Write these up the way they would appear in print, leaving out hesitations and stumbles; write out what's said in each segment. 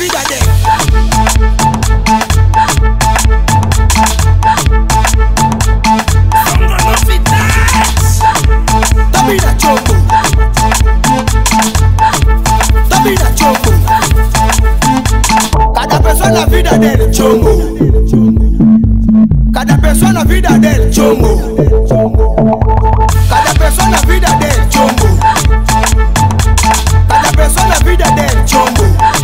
vida de Songo novidades. Tamina choco. Tamina choco. Cada persona vida del chongo. Cada persona vida del chongo. Cada persona vida del chongo. Cada persona vida del chongo.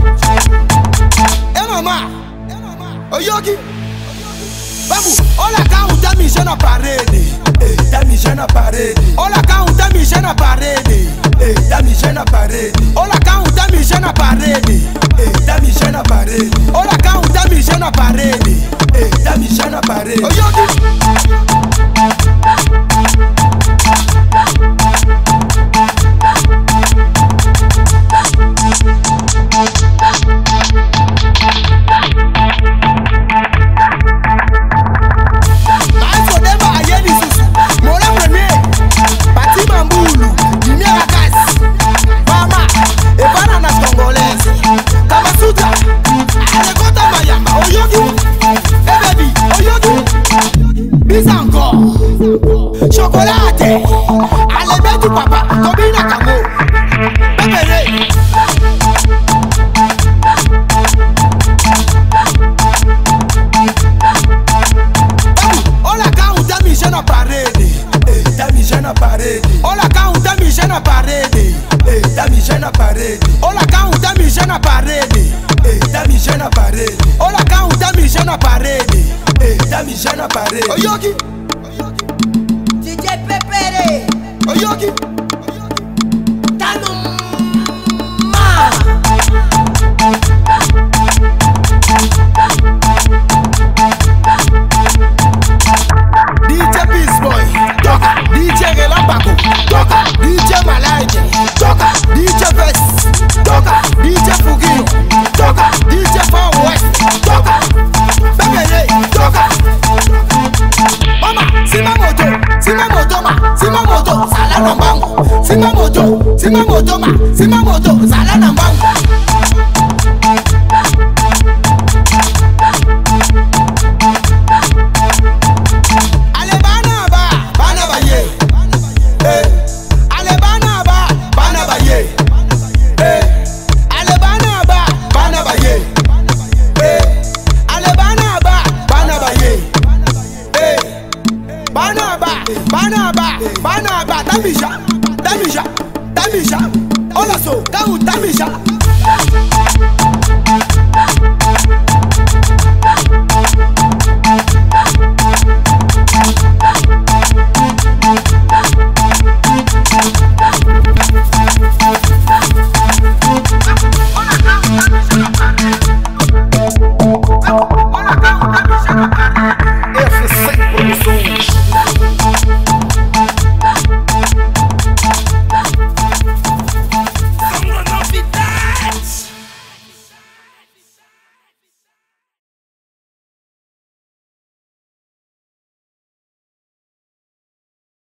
Mama, Oyogi. Vamos, olha cá tá mijando na parede. Tá mijando na parede. Olha cá tá mijando na parede. Tá mijando na parede. Olha cá tá mijando na parede. Tá mijando na parede. Olha cá tá mijando na parede. Tá mijando na parede. Oyogi. Chocolate, allez du papa, combine à camo. Bébé. Olha cá tá mijando na parede. Tá mijando na parede. Olha cá tá mijando na parede. Tá mijando na parede. Olha cá tá mijando na parede. Tá mijando na parede. Olha cá tá mijando na parede. Tá mijando na parede. Oyogi. DJ Pepere. Oyogi. Tá no mar. DJ Peace Boy, toca. DJ Relámpago, toca. DJ Malaje, toca. DJ Vest, toca. DJ Fuguinho, toca. DJ Far West, toca. Bebele, toca. Mama, sima moto ma, sima moto, sala na mbango. Sima moto ma, sima moto, sala na mbango. Ale bana ba ye. Ale bana ba ye. Ale bana ba ye. Ale bana ba ye. Bana ba, Tamisha, Ola so, Tamisha.